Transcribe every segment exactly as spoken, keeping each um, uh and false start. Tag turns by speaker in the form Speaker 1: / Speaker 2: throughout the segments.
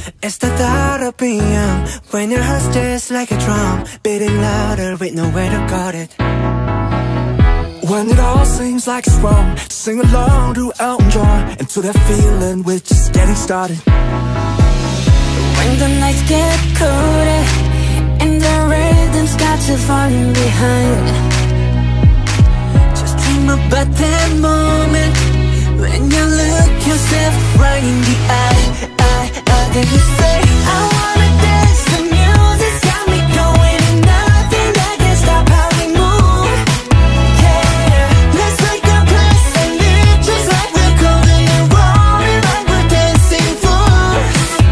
Speaker 1: It's the thought of being young, when your heart's just like a drum, beating louder with nowhere to guard it. When it all seems like it's wrong, sing along to Elton John, and to that feeling we're just getting started.
Speaker 2: When the nights get colder and the rhythm's got you falling behind, just dream about that moment when you look yourself right in the eye, eye, eye. Then you say, I wanna dance, the music's got me going, and nothing that can stop how we move. Yeah, let's make a place and live just like we're golden and rolling like we're dancing fools.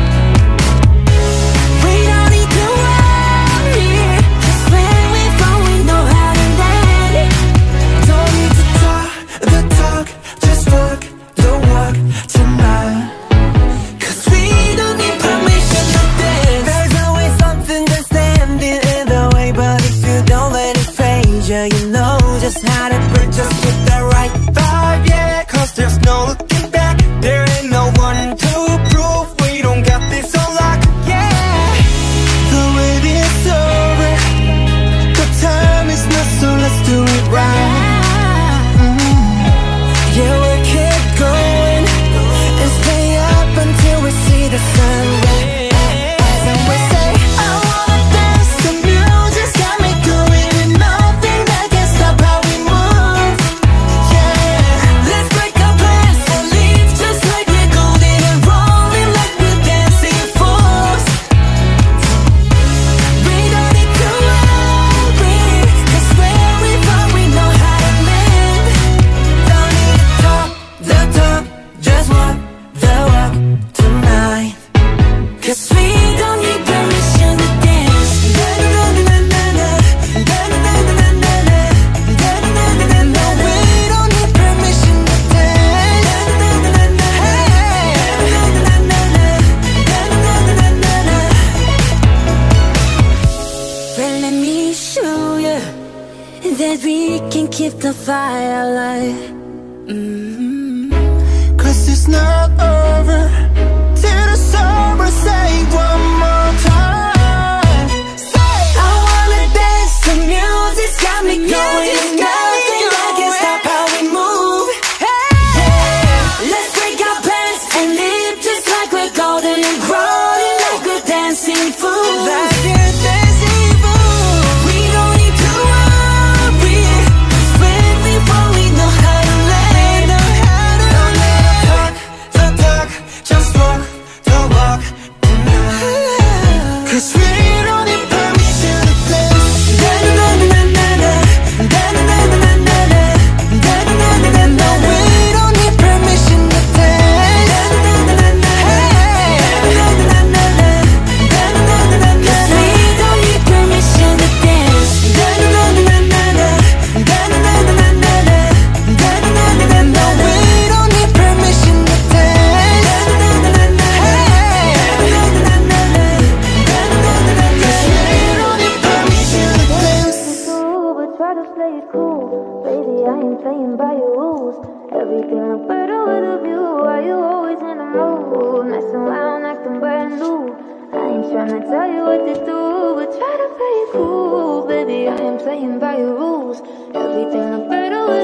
Speaker 2: We don't need to worry, 'cause when we fall we know how to land.
Speaker 1: Don't need to talk the talk, just walk the walk tonight.
Speaker 2: 'Cause we don't need permission to dance.
Speaker 1: There's always something that's standing in the way, but if you don't let it phase you, you know just how to bring, just with the right vibe, yeah. 'Cause there's no looking back, there ain't no one to prove we don't got this on lock, yeah. The wait is over, the time is not, so let's do it right. Yeah, we'll keep going and stay up until we see the sun rise. And we say, I wanna dance, the music's got me going, and nothing that can stop how we move. Yeah,
Speaker 2: Let's break our plans and leave just like we're golden and rolling like we're dancing fools. We don't need to worry, 'cause when we fall we know how to land.
Speaker 1: don't need to talk the talk, just walk the walk tonight.
Speaker 2: 'Cause we don't need permission to dance.
Speaker 1: Da-na-na-na-na-na, da-na-na-na-na-na, da-na-na-na-na-na. We don't need permission to dance. Da-na-na-na-na-na, hey, da-na-na-na-na, da-na-na-na-na-na.
Speaker 2: Well, let me show you that we can keep the fire alive. Mm-hmm.
Speaker 1: 'Cause it's not over till the summer, say one more time. Say,
Speaker 2: I wanna dance, the music's got me going, and nothing that can stop how we move. Yeah, let's break our plans and live just like we're golden and rolling like we're dancing fools.
Speaker 1: like you're dancing fool.
Speaker 2: We don't need to worry, 'cause when we fall we know how to land.
Speaker 1: Know how to don't need to talk the talk, just walk the walk tonight. 'Cause we don't need permission to dance. Da-na-na-na-na-na, da-na-na-na-na-na, da-na-na-na-na. We don't need permission to dance. Da-na-na-na-na, hey, da-na-na-na-na, da-na-na-na-na.
Speaker 2: 'Cause we don't need permission to dance.
Speaker 1: Da-na-na-na-na-na, da-na-na-na-na-na, da-na-na-na-na. We don't need permission to dance. Da-na-na-na-na, hey, da-na-na-na-na, da-na-na-na-na. 'Cause we don't need permission to dance.
Speaker 2: But try to play it cool, baby. I ain't playing by your rules. Everything look better with a view. Why you always in the mood, messing around, acting brand new? I ain't trying to tell you what to do, but try to play it cool, baby. I ain't playing by your rules. Everything look better with